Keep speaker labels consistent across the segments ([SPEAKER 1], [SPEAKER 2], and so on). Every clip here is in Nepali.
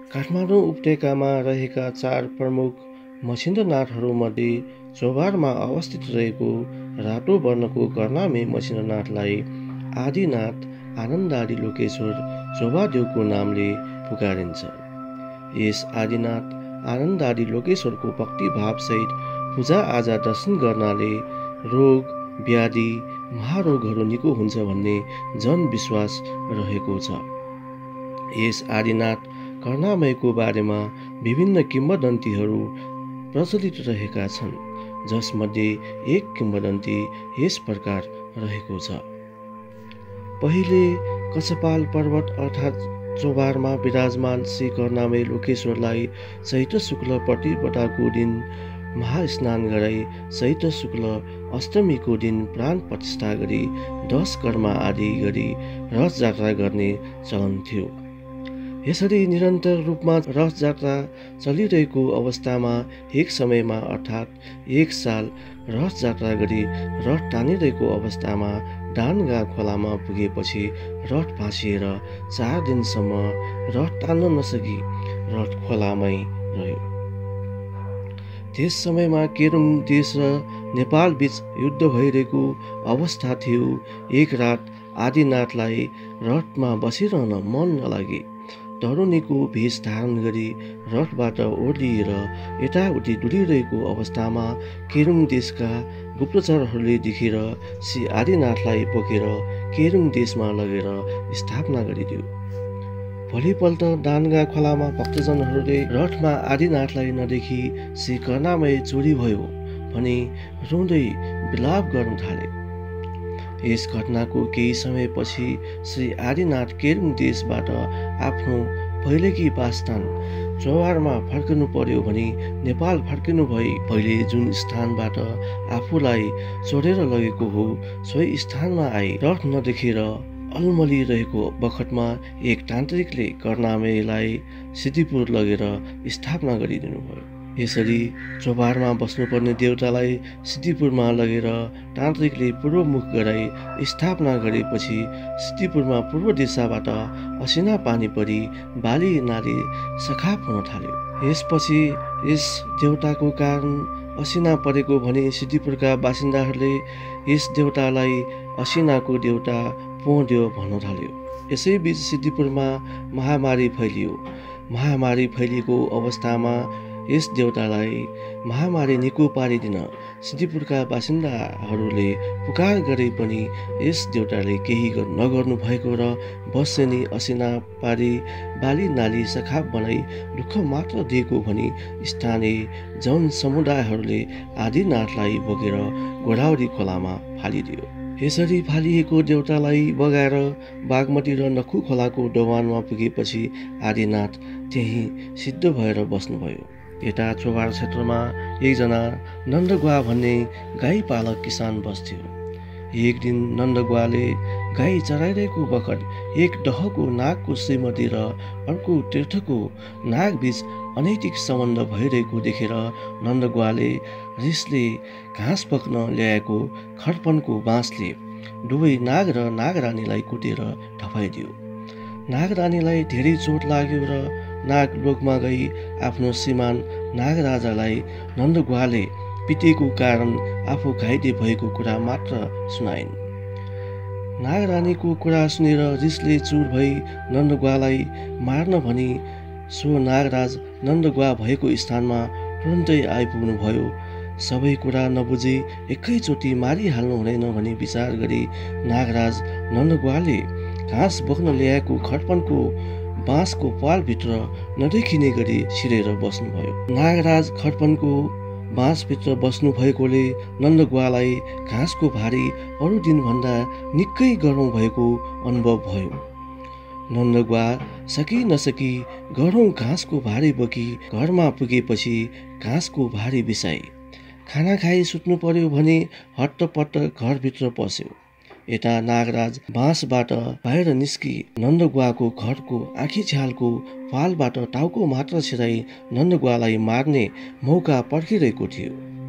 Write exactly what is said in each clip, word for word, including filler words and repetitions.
[SPEAKER 1] काठमाडौँ उपत्यकामा रहेका चार प्रमुख मछिन्द्रनाथहरूमध्ये चोभारमा अवस्थित रहेको रातो वर्णको कर्णामे मछिन्द्रनाथलाई आदिनाथ आनन्दादि लोकेश्वर चोभादेवको नामले पुकारिन्छ। यस आदिनाथ आनन्दादि लोकेश्वरको भक्तिभावसहित पूजा आजा दर्शन गर्नाले रोग व्याधि महारोगहरू निको हुन्छ भन्ने जनविश्वास रहेको छ। यस आदिनाथ कर्णामयको बारेमा विभिन्न किंवदन्तीहरू प्रचलित रहेका छन्, जसमध्ये एक किंवदन्ती यस प्रकार रहेको छ। पहिले कछपाल पर्वत अर्थात् चोभारमा विराजमान श्री कर्णामय लोकेश्वरलाई चैत्र शुक्ल प्रतिपदाको दिन महास्नान गराई चैत्र शुक्ल अष्टमीको दिन प्राण प्रतिष्ठा गरी दश कर्मा आदि गरी रथ यात्रा गर्ने चलन थियो। यसरी निरन्तर रूपमा रथ यात्रा चलिरहेको अवस्थामा एक समयमा अर्थात् एक साल रथ यात्रा गरी रथ तानिरहेको अवस्थामा डानगा खोलामा पुगेपछि रथ भाँसिएर चार दिनसम्म रथ तान्न नसकी रथ खोलामै रह्यो। त्यस समयमा केरुङ देश र नेपाल बीच युद्ध भइरहेको अवस्था थियो। एक रात आदिनाथलाई रथमा बसिरहन मन नलागे। तरुणीको भेष धारण गरी रथबाट ओर्लिएर यताउति डुलिरहेको अवस्थामा केरुङ देशका गुप्तचरहरूले देखेर श्री आदिनाथलाई बोकेर केरुङ देशमा लगेर स्थापना गरिदियो। भोलिपल्ट दानगा खोलामा भक्तजनहरूले रथमा आदिनाथलाई नदेखी श्री कर्णामय चोरी भयो भनी रुँदै विलाप गर्न थाले। यस घटनाको केही समयपछि श्री आदिनाथ केरुङ देशबाट आफ्नो पहिलेकी वासस्थान चोभारमा फर्किनु पर्यो भनी नेपाल फर्किनु भई पहिले जुन स्थानबाट आफूलाई चोरेर लगेको हो सोही स्थानमा आई रथ नदेखेर अलमली रहेको बखतमा एक तान्त्रिकले कर्णामयलाई सिद्धिपुर लगेर स्थापना गरिदिनु भयो। यसरी चोभारमा बस्नुपर्ने देवतालाई सिद्धिपुरमा लगेर तान्त्रिकले पूर्वमुख गराई स्थापना गरेपछि सिद्धिपुरमा पूर्व दिशाबाट असिना पानी परी बाली नाली सखाप हुन थाल्यो। यसपछि यस देवताको कारण असिना परेको भनी सिद्धिपुरका बासिन्दाहरूले यस देवतालाई असिनाको देवता पोदेव भन्न थाल्यो। यसैबीच सिद्धिपुरमा महामारी फैलियो। महामारी फैलिएको अवस्थामा यस देवतालाई महामारी निको पारिदिन सिद्धिपुरका बासिन्दाहरूले पुकार गरे पनि यस देवताले केही नगर्नु भएको र बसेनी असिना पारी बाली नाली सखाप बनाई दुःख मात्र दिएको भनी स्थानीय जन समुदायहरूले आदिनाथलाई बोकेर गोदावरी खोलामा फालिदियो। यसरी फालिएको देवतालाई बगाएर बागमती र नखु खोलाको दोभानमा पुगेपछि आदिनाथ त्यही सिद्ध भएर बस्नुभयो। यता चोभार क्षेत्रमा एकजना नन्दगुवा भन्ने गाई पालक किसान बस्थ्यो। एक दिन नन्दगुवाले गाई चराइरहेको बखत एक दहको नागको श्रीमती र अर्को तीर्थको नागबीच अनैतिक सम्बन्ध भइरहेको देखेर नन्दगुवाले रिसले घाँस पक्न ल्याएको खडपनको बाँसले दुवै नाग र नागरानीलाई कुटेर धपाइदियो। नागरानीलाई धेरै चोट लाग्यो र नाग लोकमा गई आफ्नो श्रीमान नागराजालाई नन्दगुवाले पिटेको कारण आफू घाइते भएको कुरा मात्र सुनाइन्। नागरानीको कुरा सुनेर रिसले चुर भई नन्दगुवालाई मार्न भनी सो नागराज नन्दगुवा भएको स्थानमा तुरन्तै आइपुग्नु भयो। सबै कुरा नबुझी एकैचोटि मारिहाल्नु हुँदैन भनी विचार गरी नागराज नन्दगुवाले घाँस बोक्न ल्याएको खडपनको बाँसको पालभित्र नदेखिने गरी छिरेर बस्नुभयो। नागराज खडपनको बाँसभित्र बस्नु भएकोले नन्दगुवालाई घाँसको भारी अरू दिनभन्दा निकै गरौँ भएको अनुभव भयो। नन्दगुवा सकी नसकी गरौँ घाँसको भारी बोकी घरमा पुगेपछि घाँसको भारी बिसाई खाना खाई सुत्नु पर्यो भने हट्टपट्ट घरभित्र पस्यो। यता नागराज बाँसबाट बाहिर निस्की नन्दगुवाको घरको आँखी छ्यालको पालबाट टाउको मात्र छिराई नन्दगुवालाई मार्ने मौका पर्खिरहेको थियो।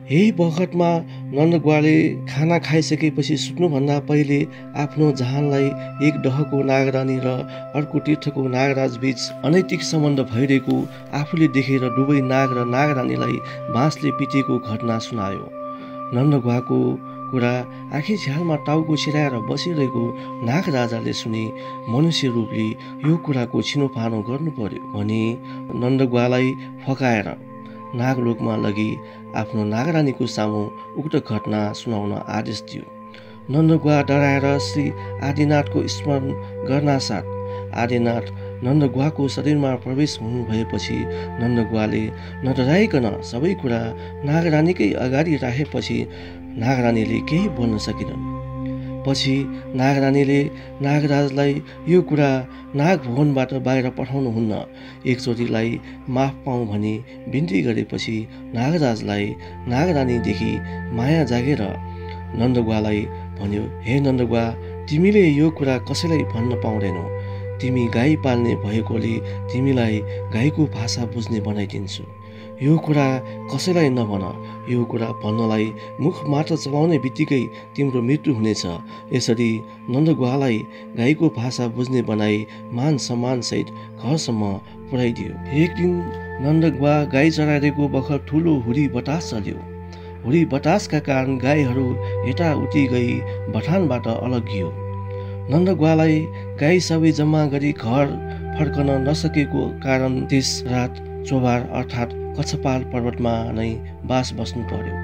[SPEAKER 1] यही बखतमा नन्दगुवाले खाना खाइसकेपछि सुत्नुभन्दा पहिले आफ्नो जहानलाई एक डहको नागरानी र अर्को तीर्थको नागराज बीच अनैतिक सम्बन्ध भइरहेको आफूले देखेर दुवै नाग र नागरानीलाई बाँसले पिटेको घटना सुनायो। नन्दगुवाको कुरा आँखी झ्यालमा टाउको छिराएर बसिरहेको नागराजाले सुनि मनुष्य रूपले यो कुराको छिनोफानो गर्नु पर्यो भनी नन्दगुवालाई फकाएर नागलोकमा लगी आफ्नो नागरानीको सामु उक्त घटना सुनाउन आदेश दियो। नन्दगुवा डराएर श्री आदिनाथको स्मरण गर्नासाथ आदिनाथ नन्दगुवाको शरीरमा प्रवेश हुनुभएपछि नन्दगुवाले नडराइकन सबै कुरा नागरानीकै अगाडि राखेपछि नागरानीले केही बोल्न सकिनन्। पछि नागरानीले नागराजलाई यो कुरा नागभवनबाट बाहिर पठाउनुहुन्न, एकचोटिलाई माफ पाऊँ भनी बिन्ती गरेपछि नागराजलाई नागरानीदेखि माया जागेर नन्दगुवालाई भन्यो, हे नन्दगुवा, तिमीले यो कुरा कसैलाई भन्न पाउँदैनौ। तिमी गाई पाल्ने भएकोले तिमीलाई गाईको भाषा बुझ्ने बनाइदिन्छु। यो कुरा कसैलाई नभन। यो कुरा भन्नलाई मुख मात्र चलाउने बित्तिकै तिम्रो मृत्यु हुनेछ। यसरी नन्दगुवालाई गाईको भाषा बुझ्ने बनाई मान सम्मान सहित घरसम्म पुर्याइदियो। एक दिन नन्दगुवा गाई चराइरहेको बखत ठुलो हुरी बतास चल्यो। हुरी बतासका कारण गाईहरू यताउति गई बथानबाट अलग्गियो। नन्दगुवालाई गाई सबै जम्मा गरी घर फर्कन नसकेको कारण त्यस रात चोभार अर्थात् कछपाल पर्वतमा नै बास बस्नु पर्यो।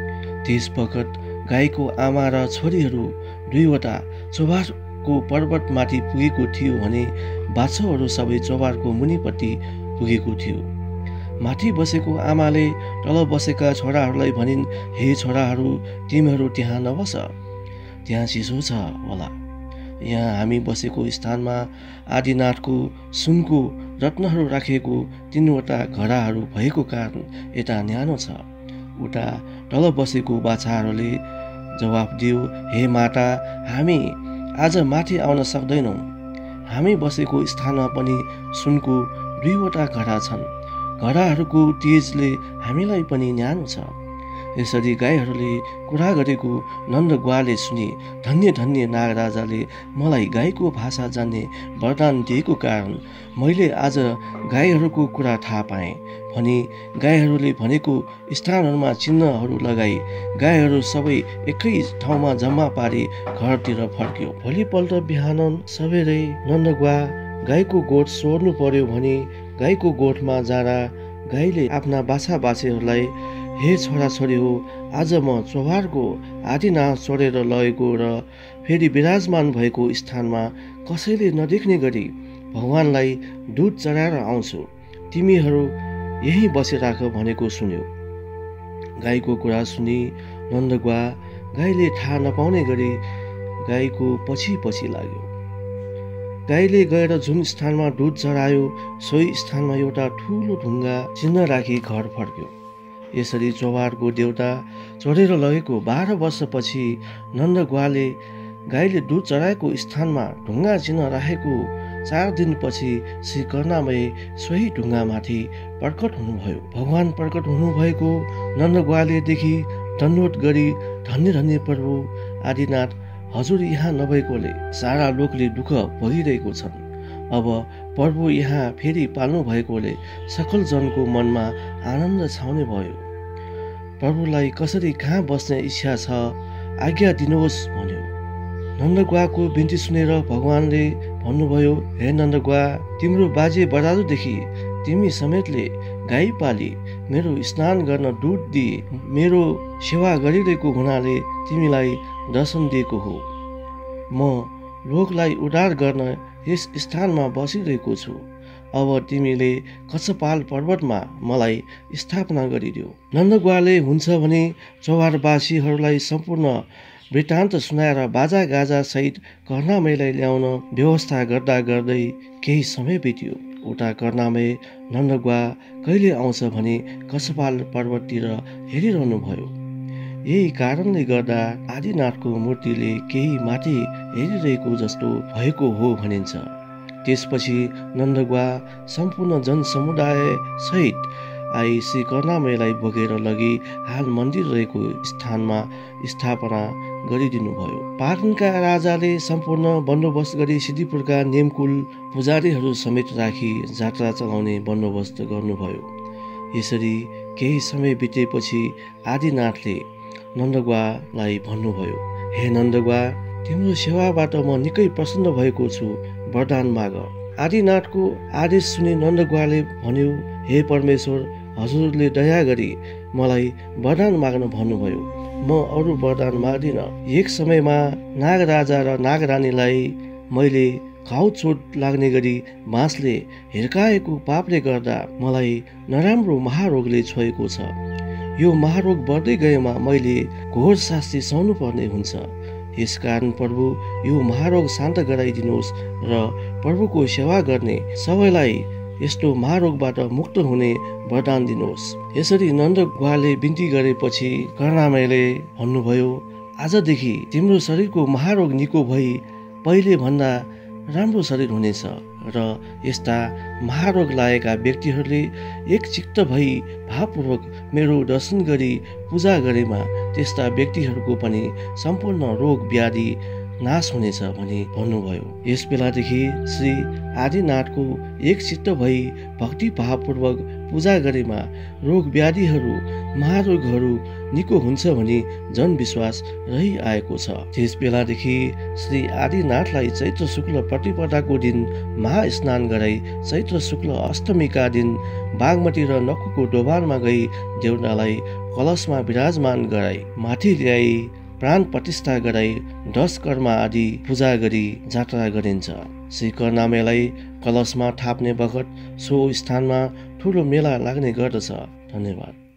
[SPEAKER 1] त्यस बखत गाईको आमा र छोरीहरू दुईवटा चोभारको पर्वतमाथि पुगेको थियो भने बाछोहरू सबै चोभारको मुनिपट्टि पुगेको थियो। माथि बसेको आमाले तल बसेका छोराहरूलाई भनिन्, हे छोराहरू, तिमीहरू त्यहाँ नबस, त्यहाँ चिसो छ होला। यहाँ हामी बसेको स्थानमा आदिनाथको सुनको रत्नहरू राखेको तीनवटा घडाहरू भएको कारण यता न्यानो छ। उता तल बसेको बाछाहरूले जवाफ दियो, हे माता, हामी आज माथि आउन सक्दैनौँ। हामी बसेको स्थानमा पनि सुनको दुईवटा घडा छन्। घडाहरूको तेजले हामीलाई पनि न्यानो छ। यसरी गाईहरूले कुरा गरेको नन्दगुवाले सुनि, धन्य धन्य नागराजाले मलाई गाईको भाषा जान्ने वरदान दिएको कारण मैले आज गाईहरूको कुरा थाहा पाएँ भनी गाईहरूले भनेको स्थानहरूमा चिन्हहरू लगाई गाईहरू सबै एकै ठाउँमा जम्मा पारी घरतिर फर्क्यो। भोलिपल्ट बिहान सबेरै नन्दगुवा गाईको गोठ सोर्नु पर्यो भनी गाईको गोठमा जाँदा गाईले आफ्ना बाछा बाछीहरूलाई, हे छोराछोरी हो, आज म चोभारको आदिनाथ छोडेर लगेको र फेरि विराजमान भएको स्थानमा कसैले नदेख्ने गरी भगवानलाई दुध चढाएर आउँछु। तिमीहरू यहीँ बसिराख भनेको सुन्यो। गाईको कुरा सुनि नन्दगुवा गाईले थाहा नपाउने गरी गाईको पछि पछि लाग्यो। गाईले गएर जुन स्थानमा दुध चढायो सोही स्थानमा एउटा ठुलो ढुङ्गा चिन्ह राखी घर फर्क्यो। यसरी चोभारको देउता चढेर लगेको बाह्र वर्षपछि नन्दगुवाले गाईले दुध चढाएको स्थानमा ढुङ्गा चिन्ह राखेको चार दिनपछि श्री कर्णामय सोही ढुङ्गामाथि प्रकट हुनुभयो। भगवान प्रकट हुनुभएको नन्दगुवाले देखि दण्डवत गरी, धन्य धन्य प्रभु आदिनाथ, हजुर यहाँ नभएकोले सारा लोकले दुःख भोगिरहेको छन्। अब प्रभु यहाँ फेरि पाल्नु भएकोले सकल जनको मनमा आनन्द छाउने भयो। प्रभुलाई कसरी कहाँ बस्ने इच्छा छ, आज्ञा दिनुहोस् भन्यो। नन्दगुवाको बिन्ती सुनेर भगवानले भन्नुभयो, हे नन्दगुवा, तिम्रो बाजे बराजुदेखि तिमी समेतले गाई पाली मेरो स्नान गर्न दुध दिए मेरो सेवा गरिरहेको हुनाले तिमीलाई दर्शन दिएको हो। म लोकलाई उद्धार गर्न यस स्थानमा बसिरहेको छु। अब तिमीले कछपाल पर्वतमा मलाई स्थापना गरिदियो। नन्दगुवाले हुन्छ भने चोभारवासीहरूलाई सम्पूर्ण वृत्तान्त सुनाएर बाजा गाजा सहित कर्णामयलाई ल्याउन व्यवस्था गर्दा गर्दै केही समय बित्यो। उता कर्णामय नन्दगुवा कहिले आउँछ भने कछपाल पर्वततिर हेरिरहनु भयो। यही कारणले गर्दा आदिनाथको मूर्तिले केही माथि हेरिरहेको जस्तो भएको हो भनिन्छ। त्यसपछि नन्दगुवा सम्पूर्ण जनसमुदाय सहित आई श्री कर्णामयलाई बोकेर लगी हाल मन्दिर रहेको स्थानमा स्थापना गरिदिनुभयो। पाटनका राजाले सम्पूर्ण बन्दोबस्त गरी सिद्धिपुरका नेमकुल पुजारीहरू समेत राखी जात्रा चलाउने बन्दोबस्त गर्नुभयो। यसरी केही समय बितेपछि आदिनाथले नन्दगुवालाई भन्नुभयो, हे नन्दगुवा, तिम्रो सेवाबाट म निकै प्रसन्न भएको छु, वरदान माग। आदिनाथको आदेश सुनि नन्दगुवाले भन्यो, हे परमेश्वर, हजुरले दया गरी मलाई वरदान माग्न भन्नुभयो, म अरू वरदान माग्दिन। एक समयमा नागराजा र नागरानीलाई मैले घाउ चोट लाग्ने गरी बाँसले हिर्काएको पापले गर्दा मलाई नराम्रो महारोगले छोएको छ। यो महारोग बढ्दै गएमा मैले घोर शास्ति सहनु पर्ने हुन्छ। यसकारण प्रभु यो महारोग शान्त गराइदिनुहोस् र प्रभुको सेवा गर्ने सबैलाई यस्तो महारोगबाट मुक्त हुने वरदान दिनुहोस्। यसरी नन्दगुवाले बिन्ती गरेपछि कर्णामयले भन्नुभयो, आजदेखि तिम्रो शरीरको महारोग निको भई पहिले भन्दा राम्रो शरीर हुनेछ र यस्ता महारोग लागेका व्यक्तिहरूले एक चित्त भई भावपूर्वक मेरो दर्शन गरी पूजा गरेमा त्यस्ता व्यक्तिहरूको पनि सम्पूर्ण रोग व्याधि नाश हुनेछ भनी भन्नुभयो। यस बेलादेखि श्री आदिनाथको एक चित्त भई भक्ति भावपूर्वक पूजा गरेमा रोग व्याधिहरू महारोगहरू निको हुन्छ भनी जनविश्वास रहिआएको छ। त्यस बेलादेखि श्री आदिनाथलाई चैत्र शुक्ल प्रतिपदाको दिन महास्नान गराई चैत्र शुक्ल अष्टमीका दिन बागमती र नकुलको दोभानमा गई देवतालाई कलशमा विराजमान गराई माथि ल्याई प्राण प्रतिष्ठा गराई दश कर्म आदि पूजा गरी जात्रा गरिन्छ। श्री कर्णामयलाई कलशमा थाप्ने बखत सो स्थानमा ठुलो मेला लाग्ने गर्दछ। धन्यवाद।